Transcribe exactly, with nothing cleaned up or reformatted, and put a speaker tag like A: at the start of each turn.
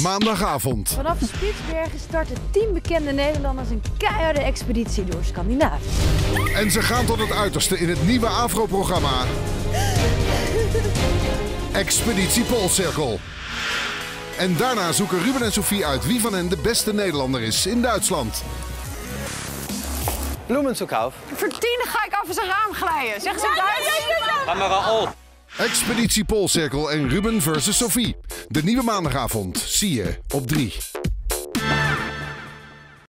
A: Maandagavond.
B: Vanaf Spitsbergen starten tien bekende Nederlanders een keiharde expeditie door Scandinavië.
A: En ze gaan tot het uiterste in het nieuwe Afro-programma Expeditie Poolcirkel. En daarna zoeken Ruben en Sophie uit wie van hen de beste Nederlander is in Duitsland.
C: Bloemenzoekhouf.
D: Voor tien ga ik over zijn raam glijden. Zeg ze Duits?
C: Ga maar al.
A: Expeditie Poolcirkel en Ruben versus Sophie. De nieuwe maandagavond zie je op drie.